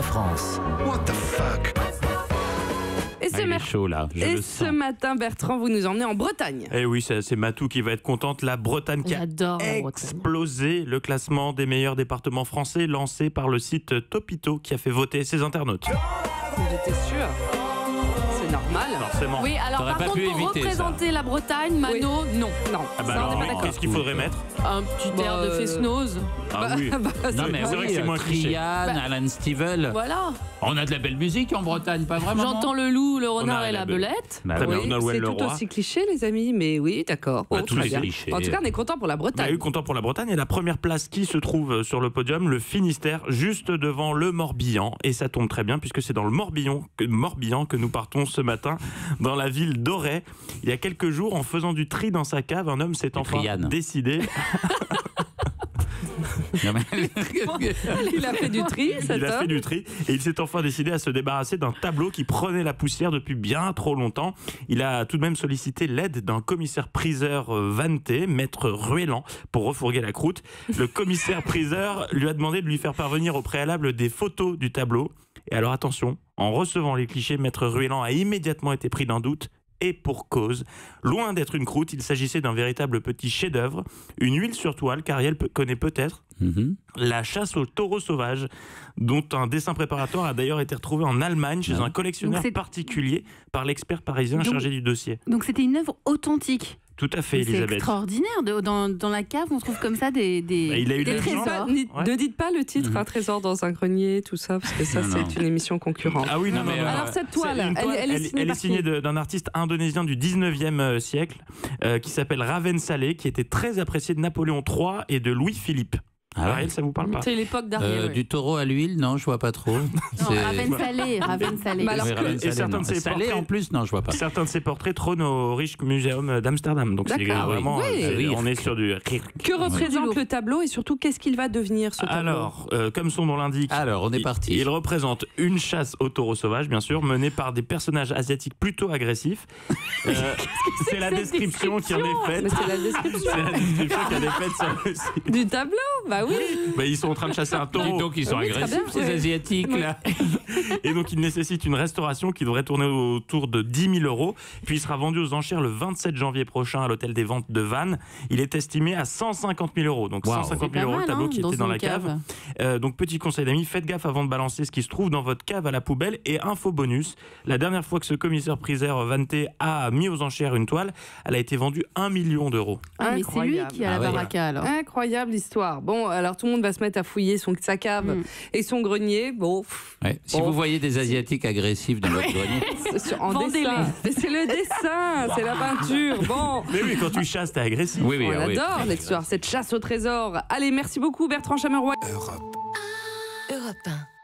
France. What the fuck? Et il est chaud là, ce matin, Bertrand, vous nous emmenez en Bretagne. Eh oui, c'est Matou qui va être contente. La Bretagne qui a explosé le classement des meilleurs départements français lancé par le site Topito qui a fait voter ses internautes. J'étais sûre. C'est normal. Forcément. Oui, alors par contre, pour représenter la Bretagne, Mano, non. Ah bah alors, qu'est-ce qu'il faudrait mettre? Un petit air de Fesnose. Ah oui. Non mais c'est vrai que c'est moins cliché. Trian, Alan Stivell. Voilà. On a de la belle musique en Bretagne, pas vraiment? J'entends le loup, le renard et la belette. Oui, c'est tout aussi cliché, les amis, mais oui, d'accord. Tous les clichés. En tout cas, on est content pour la Bretagne. Oui, content pour la Bretagne. Et la première place qui se trouve sur le podium, le Finistère, juste devant le Morbihan. Et ça tombe très bien, puisque c'est dans le Morbihan que nous partons ce matin, dans la ville d'Auray. Il y a quelques jours, en faisant du tri dans sa cave, un homme s'est enfin décidé... Il a fait du tri, Il a fait du tri et il s'est enfin décidé à se débarrasser d'un tableau qui prenait la poussière depuis bien trop longtemps. Il a tout de même sollicité l'aide d'un commissaire-priseur vanneté, maître Ruellan, pour refourguer la croûte. Le commissaire-priseur lui a demandé de lui faire parvenir au préalable des photos du tableau. Et alors attention, en recevant les clichés, maître Ruellan a immédiatement été pris d'un doute. Et pour cause, loin d'être une croûte, il s'agissait d'un véritable petit chef-d'œuvre, une huile sur toile, qu'Ariel connaît peut-être, la chasse au taureau sauvage, dont un dessin préparatoire a d'ailleurs été retrouvé en Allemagne chez un collectionneur particulier par l'expert parisien chargé du dossier. Donc c'était une œuvre authentique. Tout à fait, Elisabeth. C'est extraordinaire. Dans la cave, on trouve comme ça des trésors. Ne dites pas le titre, un trésor dans un grenier, tout ça, parce que ça, c'est une émission concurrente. Ah oui, non, mais alors cette toile, elle est signée d'un artiste indonésien du 19e siècle qui s'appelle Raven Saleh, qui était très apprécié de Napoléon III et de Louis-Philippe. Ariel, ça vous parle pas? C'est l'époque d'Ariel. Du taureau à l'huile, non, je vois pas trop. Raven Saleh. Et certains de ses portraits, en plus, non, je vois pas. Certains de ses portraits trônent au Rijksmuseum d'Amsterdam. Donc c'est vraiment, on est sur du. Que représente le tableau et surtout qu'est-ce qu'il va devenir ce tableau? Alors, comme son nom l'indique, on est parti. Il représente une chasse au taureau sauvage, bien sûr, menée par des personnages asiatiques plutôt agressifs. C'est la description qui en est faite. Mais c'est la description. C'est la description qui en est faite sur le site. Du tableau, bah oui. Bah, ils sont en train de chasser un taureau. Donc ils sont agressifs, ces Asiatiques là. Et donc il nécessite une restauration qui devrait tourner autour de 10 000 €. Puis il sera vendu aux enchères le 27 janvier prochain à l'hôtel des ventes de Vannes. Il est estimé à 150 000 €. Donc 150 000 € le tableau qui était dans la cave. Donc petit conseil d'amis, faites gaffe avant de balancer ce qui se trouve dans votre cave à la poubelle. Et info bonus, la dernière fois que ce commissaire-priseur vanneté a mis aux enchères une toile, elle a été vendue 1 million €. Ah, mais c'est lui qui a la baraka alors. Incroyable histoire. Bon, alors tout le monde va se mettre à fouiller sa cave et son grenier. Bon. Si vous voyez des Asiatiques agressifs dans votre grenier, en dessin. C'est le dessin, c'est la peinture. Bon. Mais oui, quand tu chasses, t'es agressif. On adore l'histoire, cette chasse au trésor. Allez, merci beaucoup Bertrand Chameroy. Europe 1.